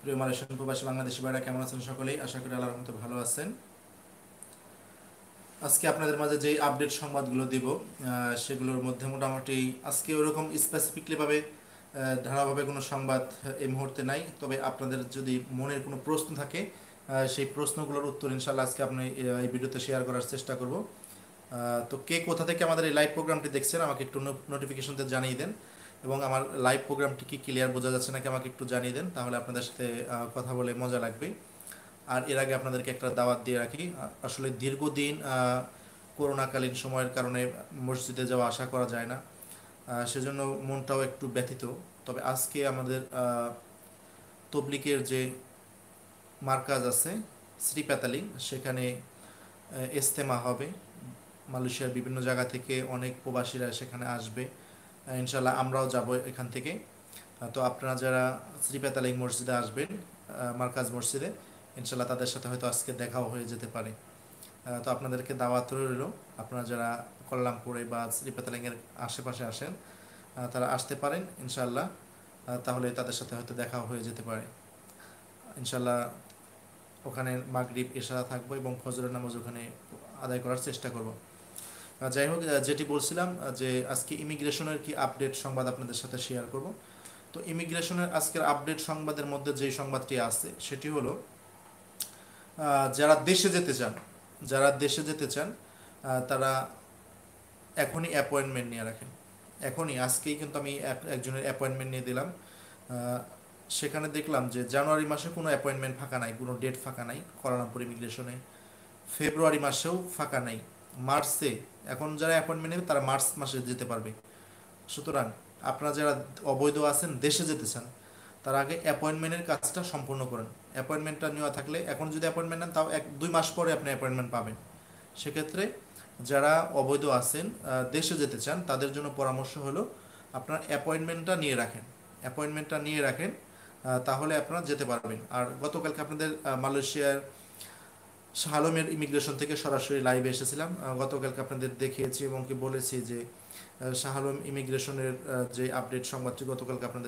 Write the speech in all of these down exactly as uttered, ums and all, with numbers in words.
প্রিয় মালয়েশিয়ান প্রবাসী বাংলাদেশি ভাইরা কেমন আছেন? সকলেই আশা করি আল্লাহর রহমতে ভালো আছেন। আজকে আপনাদের মাঝে যে আপডেট সংবাদগুলো দিব সেগুলোর মধ্যে মোটামুটি আজকে ওরকম স্পেসিফিকলিভাবে ধারাভাবে কোনো সংবাদ এই মুহূর্তে নাই। তবে আপনাদের যদি মনের কোনো প্রশ্ন থাকে সেই প্রশ্নগুলোর উত্তর ইনশাল্লাহ আজকে আপনি এই ভিডিওতে শেয়ার করার চেষ্টা করব। তো কে কোথা থেকে আমাদের এই লাইভ প্রোগ্রামটি দেখছেন আমাকে একটু নোটিফিকেশনতে জানিয়ে দেন, এবং আমার লাইভ প্রোগ্রামটি কি ক্লিয়ার বোঝা যাচ্ছে নাকি আমাকে একটু জানিয়ে দেন, তাহলে আপনাদের সাথে কথা বলে মজা লাগবে। আর এর আগে আপনাদেরকে একটা দাওয়াত দিয়ে রাখি, আসলে দীর্ঘদিন করোনাকালীন সময়ের কারণে মসজিদে যাওয়া আশা করা যায় না, সেজন্য মনটাও একটু ব্যথিত। তবে আজকে আমাদের তবলিকের যে মার্কাজ আছে শ্রীপাতালি, সেখানে ইজতেমা হবে। মালয়েশিয়ার বিভিন্ন জায়গা থেকে অনেক প্রবাসীরা সেখানে আসবে, ইনশাল্লাহ আমরাও যাব এখান থেকে। তো আপনারা যারা শ্রীপাতালিং মসজিদে আসবেন, মার্কাজ মসজিদে, ইনশাল্লাহ তাদের সাথে হয়তো আজকে দেখাও হয়ে যেতে পারে। তো আপনাদেরকে দাওয়াত রইল, আপনারা যারা কল্যাণপুরে বা শ্রীপাতালিংয়ের আশেপাশে আসেন তারা আসতে পারেন ইনশাল্লাহ, তাহলে তাদের সাথে হয়তো দেখাও হয়ে যেতে পারে ইনশাল্লাহ। ওখানে মাগরিব এশা থাকবো এবং ফজরের নামাজ ওখানে আদায় করার চেষ্টা করব। যাই হোক, যেটি বলছিলাম যে আজকে ইমিগ্রেশনের কি আপডেট সংবাদ আপনাদের সাথে শেয়ার করব। তো ইমিগ্রেশনের আজকের আপডেট সংবাদের মধ্যে যে সংবাদটি আছে সেটি হলো, যারা দেশে যেতে চান যারা দেশে যেতে চান তারা এখনই অ্যাপয়েন্টমেন্ট নিয়ে রাখেন। এখনই আজকেই কিন্তু আমি একজনের অ্যাপয়েন্টমেন্ট নিয়ে দিলাম। সেখানে দেখলাম যে জানুয়ারি মাসে কোনো অ্যাপয়েন্টমেন্ট ফাঁকা নাই, কোনো ডেট ফাঁকা নাই কুয়ালালামপুর ইমিগ্রেশনে। ফেব্রুয়ারি মাসেও ফাঁকা নাই। মার্চে এখন যারা অ্যাপয়েন্টমেন্ট নেবে তারা মার্চ মাসে যেতে পারবে। সুতরাং আপনারা যারা অবৈধ আছেন, দেশে যেতে চান, তার আগে অ্যাপয়েন্টমেন্টের কাজটা সম্পূর্ণ করেন। অ্যাপয়েন্টমেন্টটা নেওয়া থাকলে এখন যদি অ্যাপয়েন্টমেন্ট নেন তাও এক দুই মাস পরে আপনি অ্যাপয়েন্টমেন্ট পাবেন। সেক্ষেত্রে যারা অবৈধ আছেন, দেশে যেতে চান, তাদের জন্য পরামর্শ হলো আপনার অ্যাপয়েন্টমেন্টটা নিয়ে রাখেন। অ্যাপয়েন্টমেন্টটা নিয়ে রাখেন, তাহলে আপনারা যেতে পারবেন। আর গতকালকে আপনাদের মালয়েশিয়ার শাহালমের ইমিগ্রেশন থেকে সরাসরি লাইভে এসেছিলাম। গতকালকে আপনাদের দেখিয়েছি এবং কি বলেছি যে শাহালম ইমিগ্রেশনের যে আপডেট সংবাদটি গতকালকে আপনাদের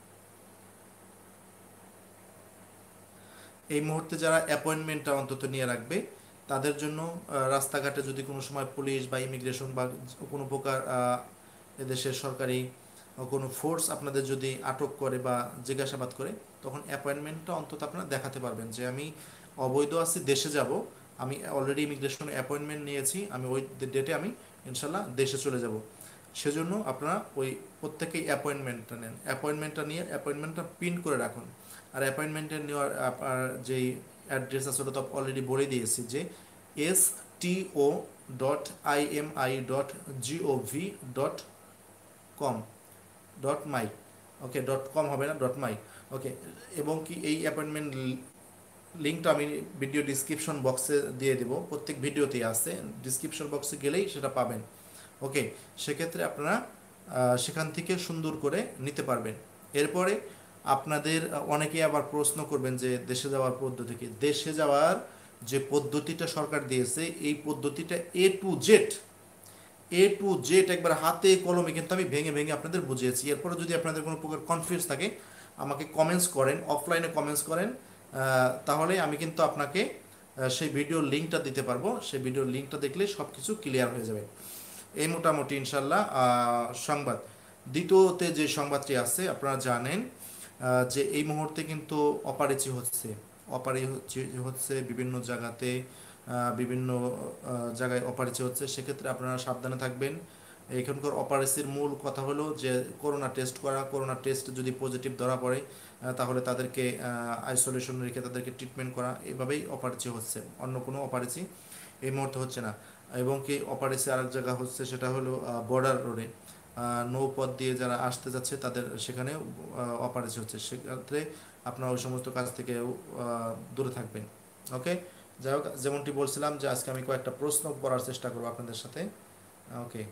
এই মুহূর্তে যারা অ্যাপয়েন্টমেন্টটা অন্তত নিয়ে রাখবে তাদের জন্য রাস্তাঘাটে যদি কোনো সময় পুলিশ বা ইমিগ্রেশন বা কোনো প্রকার এদেশের সরকারি কোনো ফোর্স আপনাদের যদি আটক করে বা জিজ্ঞাসাবাদ করে, তখন অ্যাপয়েন্টমেন্টটা অন্তত আপনারা দেখাতে পারবেন যে আমি অবৈধ আছি, দেশে যাব, আমি অলরেডি ইমিগ্রেশনে অ্যাপয়েন্টমেন্ট নিয়েছি, আমি ওই ডেটে আমি ইনশাল্লাহ দেশে চলে যাব। সেজন্য আপনারা ওই প্রত্যেকেই অ্যাপয়েন্টমেন্টটা নেন। অ্যাপয়েন্টমেন্টটা নিয়ে অ্যাপয়েন্টমেন্টটা প্রিন্ট করে রাখুন। আর অ্যাপয়েন্টমেন্টের নেওয়ার আপনার যেই অ্যাড্রেস আছে ওটা তো অলরেডি বলে দিয়েছি, যে S T O dot I M I dot GOV dot com dot my okay dot com হবে না, ডট মাই ওকে। এবং কি এই অ্যাপয়েন্টমেন্ট লিঙ্কটা আমি ভিডিও ডিসক্রিপশন বক্সে দিয়ে দেবো, প্রত্যেক ভিডিওতেই আছে, ডিসক্রিপশন বক্সে গেলেই সেটা পাবেন। ওকে, সেক্ষেত্রে আপনারা সেখান থেকে সুন্দর করে নিতে পারবেন। এরপরে আপনাদের অনেকেই আবার প্রশ্ন করবেন যে দেশে যাওয়ার পদ্ধতি কি। দেশে যাওয়ার যে পদ্ধতিটা সরকার দিয়েছে, এই পদ্ধতিটা A to Z A to Z একবার হাতে কলমে কিন্তু আমি ভেঙে ভেঙে আপনাদের বুঝিয়েছি। এরপরে যদি আপনাদের কোনো প্রকার কনফিউজ থাকে আমাকে কমেন্টস করেন, অফলাইনে কমেন্টস করেন, তাহলে আমি কিন্তু আপনাকে সেই ভিডিওর লিঙ্কটা দিতে পারবো। সেই ভিডিওর লিঙ্কটা দেখলে সব কিছু ক্লিয়ার হয়ে যাবে। এই মোটামুটি ইনশাল্লাহ সংবাদ। দ্বিতীয়তে যে সংবাদটি আছে, আপনারা জানেন যে এই মুহূর্তে কিন্তু অপারেচি হচ্ছে অপারেচি হচ্ছে বিভিন্ন জায়গাতে, বিভিন্ন জায়গায় অপারেচি হচ্ছে। সেক্ষেত্রে আপনারা সাবধানে থাকবেন। এখানকার অপারেসির মূল কথা হলো যে করোনা টেস্ট করা। করোনা টেস্ট যদি পজিটিভ ধরা পড়ে তাহলে তাদেরকে আইসোলেশন রেখে তাদেরকে ট্রিটমেন্ট করা। এভাবেই অপারেচি হচ্ছে, অন্য কোনো অপারেচি এই মুহূর্তে হচ্ছে না। এবং কি অপারেসি আরেক জায়গা হচ্ছে, সেটা হলো বর্ডার রোডে, নৌপথ দিয়ে যারা আসতে যাচ্ছে তাদের সেখানে অপারেশন হচ্ছে। সেক্ষেত্রে আপনারা ওই সমস্ত কাজ থেকে দূরে থাকবেন। ওকে, যাই হোক, যেমনটি বলছিলাম যে আজকে আমি কয়েকটা প্রশ্ন করার চেষ্টা করবো আপনাদের সাথে। ওকে,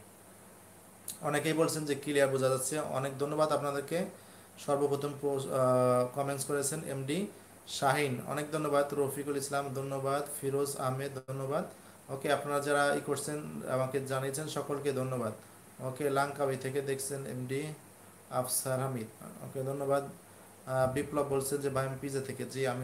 অনেকেই বলছেন যে ক্লিয়ার বোঝা যাচ্ছে, অনেক ধন্যবাদ আপনাদেরকে। সর্বপ্রথম কমেন্টস করেছেন এমডি শাহিন, অনেক ধন্যবাদ। রফিকুল ইসলাম ধন্যবাদ। ফিরোজ আহমেদ ধন্যবাদ। ওকে, আপনারা যারা ই করছেন আমাকে জানিয়েছেন সকলকে ধন্যবাদ। ওকে, লাঙ্কাবি থেকে দেখছেন এমডি আফসার হামিদ, ওকে ধন্যবাদ। আহ, বিপ্লব বলছেন যে ভাই আমি পিজে থেকে, জি আমি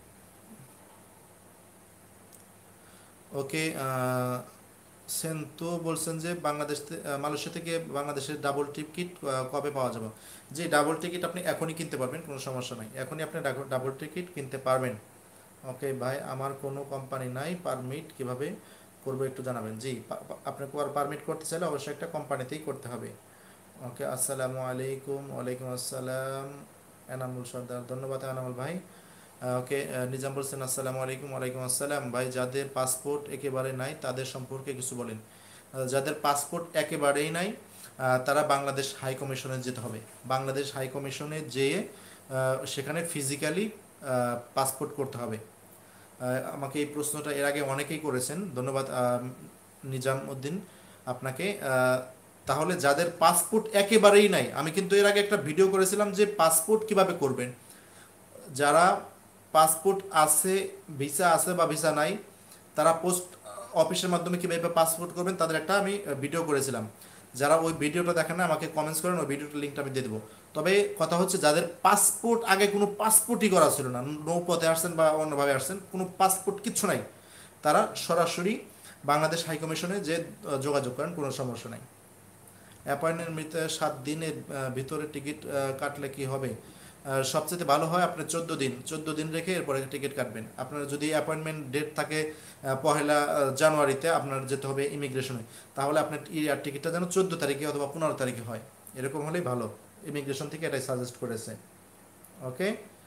ওকে। সেন্তু বলছেন যে বাংলাদেশ থে- আহ, মালয়েশিয়া থেকে বাংলাদেশের ডাবল টিকিট কবে পাওয়া যাবে? যে ডাবল টিকিট আপনি এখনই কিনতে পারবেন, কোনো সমস্যা নাই, এখনই আপনি ডাবল টিকিট কিনতে পারবেন। ওকে ভাই, আমার কোনো কোম্পানি নাই, পারমিট কিভাবে করবো একটু জানাবেন। জি, পা- পা- আপনি পারমিট করতে চাইলে অবশ্যই একটা কোম্পানিতেই করতে হবে। ওকে, আসসালামু আলাইকুম। ওয়ালাইকুম আসসালাম। এনামুল সর্দার, ধন্যবাদ এনামুল ভাই। আহ, ওকে, আহ, নিজাম বলছেন আসসালামু আলাইকুম। ওয়ালাইকুম আসসালাম ভাই, যাদের পাসপোর্ট একেবারে নাই তাদের সম্পর্কে কিছু বলেন। আহ, যাদের পাসপোর্ট একেবারেই নাই আহ, তারা বাংলাদেশ হাই কমিশনে যেতে হবে। বাংলাদেশ হাই কমিশনে যেয়ে আহ, সেখানে ফিজিক্যালি পাসপোর্ট করতে হবে। আহ, আমাকে এই প্রশ্নটা এর আগে অনেকেই করেছেন, ধন্যবাদ আহ, নিজাম উদ্দিন আপনাকে। আহ, তাহলে যাদের পাসপোর্ট একেবারেই নাই, আমি কিন্তু এর আগে একটা ভিডিও করেছিলাম যে পাসপোর্ট কিভাবে করবেন। যারা পাসপোর্ট আছে, ভিসা আছে বা ভিসা নাই, তারা পোস্ট অফিসের মাধ্যমে কীভাবে পাসপোর্ট করবেন তাদের একটা আমি ভিডিও করেছিলাম। যারা ওই ভিডিওটা দেখেন না, আমাকে কমেন্টস করেন, ওই ভিডিওটার লিঙ্কটা আমি দিয়ে দেবো। তবে কথা হচ্ছে, যাদের পাসপোর্ট আগে কোনো পাসপোর্টই করা ছিল না, নৌপথে আসছেন বা অন্যভাবে আসছেন, কোনো পাসপোর্ট কিচ্ছু নাই, তারা সরাসরি বাংলাদেশ হাইকমিশনে যে আহ, যোগাযোগ করেন, কোনো সমস্যা নাই। অ্যাপয়েন্টমেন্ট নিতে সাত দিনের আহ, ভিতরে টিকিট কাটলে কি হবে? আহ, সবচেয়ে ভালো হয় আপনি চোদ্দো দিন চোদ্দো দিন রেখে এরপরে টিকিট কাটবেন। আপনার যদি অ্যাপয়েন্টমেন্ট ডেট থাকে আহ, পহেলা আহ, জানুয়ারিতে আপনার যেতে হবে ইমিগ্রেশনে, তাহলে আপনার ইয়ার টিকিটটা যেন চোদ্দো তারিখে অথবা পনেরো তারিখে হয়, এরকম হলেই ভালো। ইমিগ্রেশন থেকে এটাই সাজেস্ট করেছে। ওকে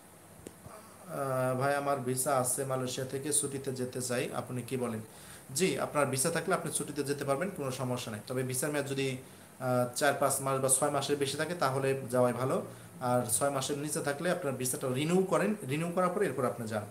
ভাই, আমার ভিসা আছে, মালয়েশিয়া থেকে ছুটিতে যেতে চাই, আপনি কি বলেন? জি, আপনার ভিসা থাকলে আপনি ছুটিতে যেতে পারবেন, কোনো সমস্যা নেই। তবে ভিসার মেয়াদ যদি আহ, চার পাঁচ মাস বা ছয় মাসের বেশি থাকে তাহলে যাওয়াই ভালো। আর ছয় মাসের নিচে থাকলে আপনার ভিসাটা রিনিউ করেন, রিনিউ করার পরে এরপর আপনি যান।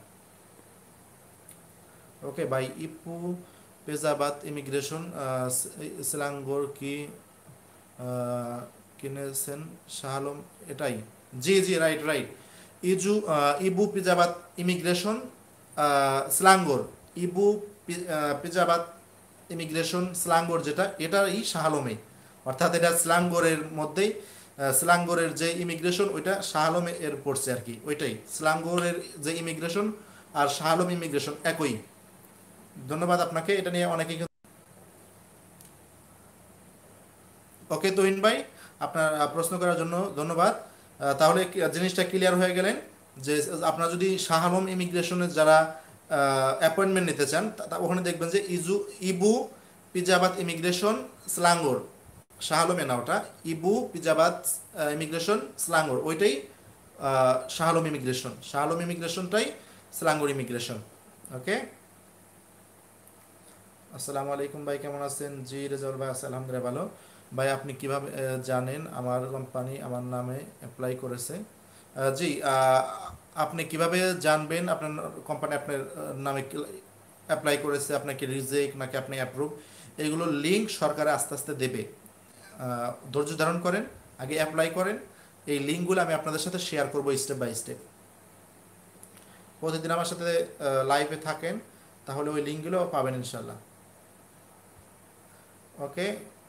ওকে ভাই, ইপু পেজাবাদ ইমিগ্রেশন সেলাঙ্গোর কি আহ, কিনেছেন শাহ আলম? এটাই, জি জি, রাইট রাইট। ইজু আহ, ইবু পিজাবাত ইমিগ্রেশন স্লাঙ্গোর, ইবু পি- আহ, পিজাবাত ইমিগ্রেশন স্লাঙ্গোর, যেটা এটাই শাহ আলমে, অর্থাৎ এটা স্লাঙ্গোরের মধ্যেই আহ, স্লাঙ্গোরের যে ইমিগ্রেশন ওইটা শাহ আলমে এর পড়ছে আর কি, ওইটাই স্লাঙ্গোরের যে ইমিগ্রেশন আর শাহ আলম ইমিগ্রেশন একই। ধন্যবাদ আপনাকে, এটা নিয়ে অনেকেই। ওকে তুহিন ভাই, আপনার আহ, প্রশ্ন করার জন্য ধন্যবাদ। আহ, তাহলে কি- জিনিসটা ক্লিয়ার হয়ে গেলেন যে আপনারা যদি শাহ আলম ইমিগ্রেশনের যারা অ্যাপয়েন্টমেন্ট নিতে চান, তা- তা ওখানে দেখবেন যে ইজু ইবু পিজাবাত ইমিগ্রেশন স্লাঙ্গোর, শাহ আলমে না ওটা, ইবু পিজাবাত ইমিগ্রেশন স্লাঙ্গোর ওইটাই আহ, Shah Alam immigration, Shah Alam ইমিগ্রেশনটাই স্লাঙ্গোর ইমিগ্রেশন। ওকে, আসসালামু আলাইকুম ভাই, কেমন আছেন? জি রেজাউল ভাই, আছে আলহামদুলিল্লাহ ভালো। ভাই আপনি কিভাবে আহ, জানেন আমার কোম্পানি আমার নামে অ্যাপ্লাই করেছে? আহ, জি, আহ, আপনি কিভাবে জানবেন আপনার কোম্পানি আপনার আহ, নামে অ্যাপ্লাই করেছে, আপনাকে রিজেক্ট নাকি আপনি অ্যাপ্রুভ, এগুলোর লিঙ্ক সরকার আস্তে আস্তে দেবে। আহ, ধৈর্য ধারণ করেন, আগে অ্যাপ্লাই করেন। এই লিঙ্কগুলো আমি আপনাদের সাথে শেয়ার করবো স্টেপ বাই স্টেপ। প্রতিদিন আমার সাথে লাইভে থাকেন, তাহলে ওই লিঙ্কগুলো পাবেন ইনশাল্লাহ। ওকে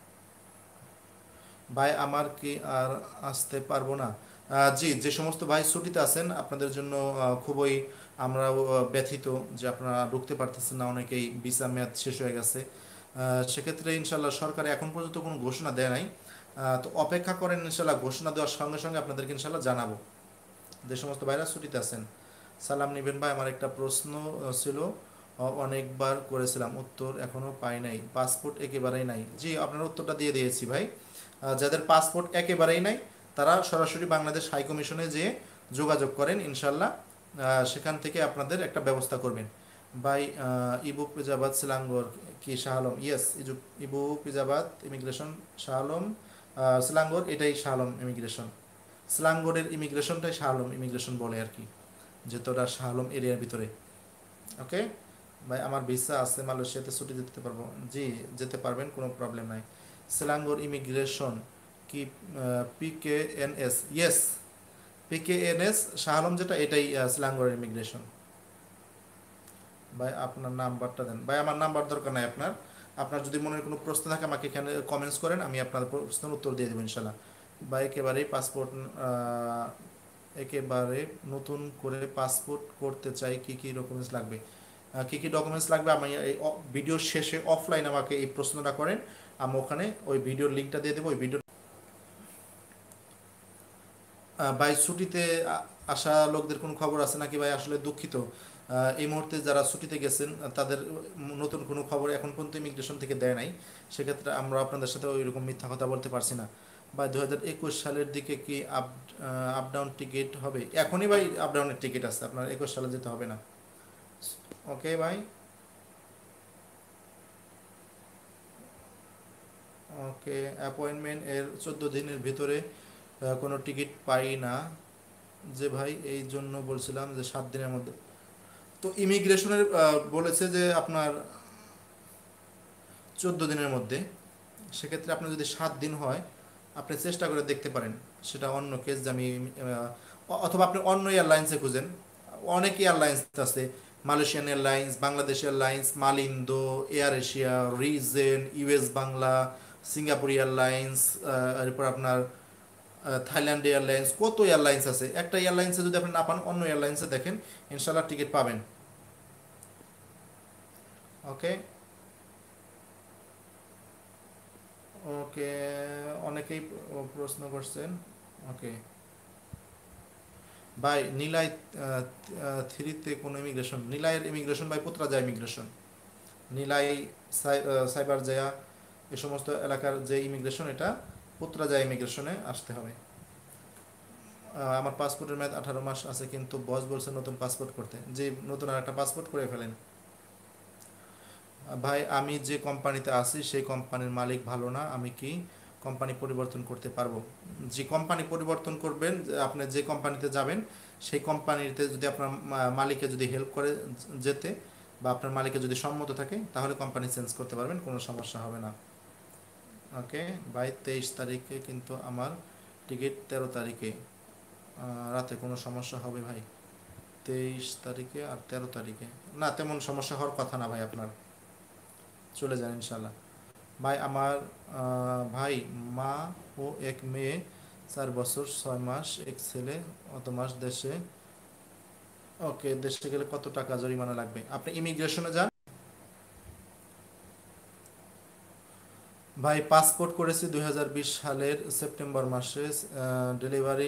ভাই, আমার কি আর আসতে পারবো না? আহ, জি, যে সমস্ত ভাই ছুটিতে আছেন আপনাদের জন্য আহ, খুবই আমরাও আহ, ব্যথিত যে আপনারা ঢুকতে পারতেছেন না, অনেকেই ভিসা মেয়াদ শেষ হয়ে গেছে। আহ, সেক্ষেত্রে ইনশাল্লাহ সরকার এখন পর্যন্ত কোনো ঘোষণা দেয় নাই। আহ, তো অপেক্ষা করেন, ইনশাল্লাহ ঘোষণা দেওয়ার সঙ্গে সঙ্গে আপনাদেরকে ইনশাল্লাহ জানাবো। যে সমস্ত ভাইরা ছুটিতে আছেন, সালাম নিবেন ভাই। আমার একটা প্রশ্ন আহ, ছিল, অ- অনেকবার করেছিলাম, উত্তর এখনো পাই নাই, পাসপোর্ট একেবারেই নাই। জি, আপনার উত্তরটা দিয়ে দিয়েছি ভাই। আহ, যাদের পাসপোর্ট একেবারেই নাই তারা সরাসরি বাংলাদেশ হাই কমিশনে যেয়ে যোগাযোগ করেন ইনশাল্লাহ। আহ, সেখান থেকে আপনাদের একটা ব্যবস্থা করবেন। ভাই আহ, ইবু পিজাবাদ সিলাঙ্গর কি শাহ আলম? ইয়েস, ইজু ইবু পিজাবাদ ইমিগ্রেশন শাহ আলম আহ, সিলাঙ্গর, এটাই শাহ আলম ইমিগ্রেশন। স্লাঙ্গোরের ইমিগ্রেশনটাই শাহ আলম ইমিগ্রেশন বলে আর কি, যেহেতু ওটা শাহ আলম এরিয়ার ভিতরে। ওকে ভাই, আমার ভিসা আছে, মালয়েশিয়াতে ছুটি যেতে পারবো? জি, যেতে পারবেন, কোনো প্রবলেম নাই। সেলাঙ্গোর ইমিগ্রেশন কি PK N S? Yes, PK N S Shah Alam যেটা, এটাই সেলাঙ্গোর ইমিগ্রেশন। ভাই আপনার নাম্বারটা দেন। ভাই আমার নাম্বার দরকার নাই আপনার। আপনার যদি মনের কোনো প্রশ্ন থাকে আমাকে এখানে কমেন্টস করেন, আমি আপনার প্রশ্নের উত্তর দিয়ে দেবো ইনশাল্লাহ। ভাই একেবারেই পাসপোর্ট একেবারে নতুন করে পাসপোর্ট করতে চাই, কি কি ডকুমেন্টস লাগবে? আহ, কি কি ডকুমেন্টস লাগবে আমি এই ভিডিওর শেষে অফলাইন আমাকে এই প্রশ্নটা করেন, আমি ওখানে ওই ভিডিওর লিঙ্কটা দিয়ে দেবো। ওই ভিডিও ভাই ছুটিতে আ- আসা লোকদের কোনো খবর আছে নাকি ভাই? আসলে দুঃখিত, আহ, এই মুহূর্তে যারা ছুটিতে গেছেন আহ, তাদের নতুন কোনো খবর এখন পর্যন্ত ইমিগ্রেশন থেকে দেয় নাই। সেক্ষেত্রে আমরা আপনাদের সাথে ওই রকম মিথ্যা কথা বলতে পারছি না। বা দু হাজার একুশ সালের দিকে কি আপ আপ ডাউন টিকিট হবে? এখনই ভাই আপ ডাউনের টিকিট আছে, আপনার একুশ সালে যেতে হবে না। ওকে ভাই। ওকে, অ্যাপয়েন্টমেন্ট এর চোদ্দ দিনের ভিতরে আহ, কোনো টিকিট পাই না যে ভাই, এই জন্য বলছিলাম যে সাত দিনের মধ্যে। তো ইমিগ্রেশনের বলেছে যে আপনার চোদ্দ দিনের মধ্যে। সেক্ষেত্রে আপনার যদি সাত দিন হয়, আপনি চেষ্টা করে দেখতে পারেন। সেটা অন্য কেস যে আমি আহ, অ- অথবা আপনি অন্য এয়ারলাইন্সে খুঁজেন। অনেক এয়ারলাইন্স আছে, Malaysian airlines, Bangladesh airlines, Malindo, air Asia, Regent, US Bangla, Singapore airlines, এরপর আপনার আহ, থাইল্যান্ড এয়ারলাইন্স, কত এয়ারলাইন্স আছে। একটা এয়ারলাইন্সে যদি আপনি না পান, অন্য এয়ারলাইন্সে দেখেন, ইনশাল্লাহ টিকিট পাবেন। ওকে। ওকে, অনেকেই প্র- প্রশ্ন করছেন। ওকে ভাই, নীলাই থ্রিতে কোনো ইমিগ্রেশন? নীলাইয়ের ইমিগ্রেশন ভাই পুত্রাজা ইমিগ্রেশন। নীলাই, সাই- আহ, সাইবার জায়া, এই সমস্ত এলাকার যে ইমিগ্রেশন, এটা পুত্রাজা ইমিগ্রেশনে আসতে হবে। আহ, আমার পাসপোর্টের মেয়াদ আঠারো মাস আছে, কিন্তু বস বলছে নতুন পাসপোর্ট করতে। যে নতুন আর একটা পাসপোর্ট করে ফেলেন। ভাই আমি যে কোম্পানিতে আছি সেই কোম্পানির মালিক ভালো না, আমি কি কোম্পানি পরিবর্তন করতে পারবো? যে কোম্পানি পরিবর্তন করবেন, যে আপনি যে কোম্পানিতে যাবেন সেই কোম্পানিতে যদি আপনার মা- মালিকে যদি হেল্প করে যেতে, বা আপনার মালিকে যদি সম্মত থাকে, তাহলে কোম্পানি চেঞ্জ করতে পারবেন, কোনো সমস্যা হবে না। ওকে ভাই, তেইশ তারিখে কিন্তু আমার টিকিট তেরো তারিখে। আহ, রাতে কোনো সমস্যা হবে ভাই? তেইশ তারিখে আর তেরো তারিখে না, তেমন সমস্যা হওয়ার কথা না ভাই আপনার। চলে যান ইনশাল্লাহ। ভাই আমার আহ, ভাই, মা ও এক মেয়ে, চার বছর ছয় মাস, এক ছেলে। অত মাস দেশে। ওকে, দেশে গেলে কত টাকা জরিমানা লাগবে? আপনি ইমিগ্রেশনে যান। ভাই পাসপোর্ট করেছি দুই হাজার বিশ সালের সেপ্টেম্বর মাসে। ডেলিভারি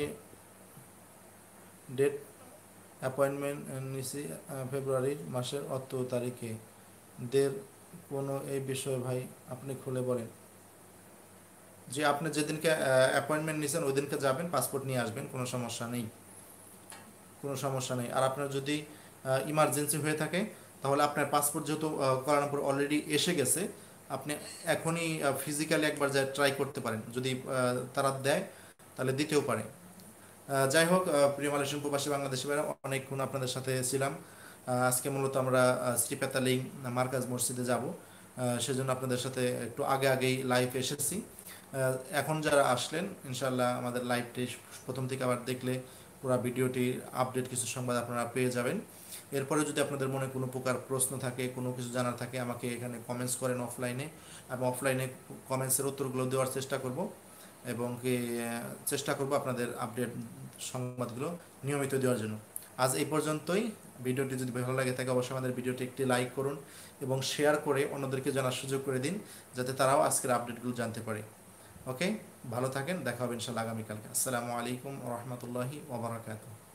ডেট, অ্যাপয়েন্টমেন্ট নিছি আহ, ফেব্রুয়ারি মাসের অত তারিখে। দের কোনো এই বিষয়ে ভাই আপনি খুলে বলেন। যে আপনি যেদিনকে অ্যাপয়েন্টমেন্ট নিয়েছেন ওই দিনকে যাবেন, পাসপোর্ট নিয়ে আসবেন, কোনো সমস্যা নেই। কোনো সমস্যা নেই। আর আপনার যদি ইমার্জেন্সি হয়ে থাকে, তাহলে আপনার পাসপোর্ট যেহেতু কুয়ালালামপুর অলরেডি এসে গেছে, আপনি এখনই ফিজিক্যালি একবার যা ট্রাই করতে পারেন, যদি আহ, তারা দেয় তাহলে দিতেও পারে। আহ, যাই হোক, আহ, প্রিয় মালয়েশিয়ান প্রবাসী বাংলাদেশি ভাইরা, অনেকক্ষণ আপনাদের সাথে ছিলাম। আহ, আজকে মূলত আমরা আহ, শ্রীপেতালিং মার্কাজ মসজিদে যাব, সেজন্য আপনাদের সাথে একটু আগে আগেই লাইভ এসেছি। আহ, এখন যারা আসলেন, ইনশাল্লাহ আমাদের লাইভটি প্রথম থেকে আবার দেখলে পুরো ভিডিওটি আপডেট কিছু সংবাদ আপনারা পেয়ে যাবেন। এরপরে যদি আপনাদের মনে কোনো প্রকার প্রশ্ন থাকে, কোনো কিছু জানার থাকে, আমাকে এখানে কমেন্টস করেন অফলাইনে। আমি অফলাইনে কমেন্টসের উত্তরগুলো দেওয়ার চেষ্টা করব, এবং কি আহ, চেষ্টা করব আপনাদের আপডেট সংবাদগুলো নিয়মিত দেওয়ার জন্য। আজ এই পর্যন্তই। ভিডিওটি যদি ভালো লাগে থাকে, অবশ্যই আমাদের ভিডিওটি একটি লাইক করুন এবং শেয়ার করে অন্যদেরকে জানার সুযোগ করে দিন, যাতে তারাও আজকের আপডেটগুলো জানতে পারে। ওকে, ভালো থাকেন, দেখা হবে ইনশাল্লাহ আগামীকালকে। আসসালামু আলাইকুম রহমতুল্লাহি ওবরাকাতুহ।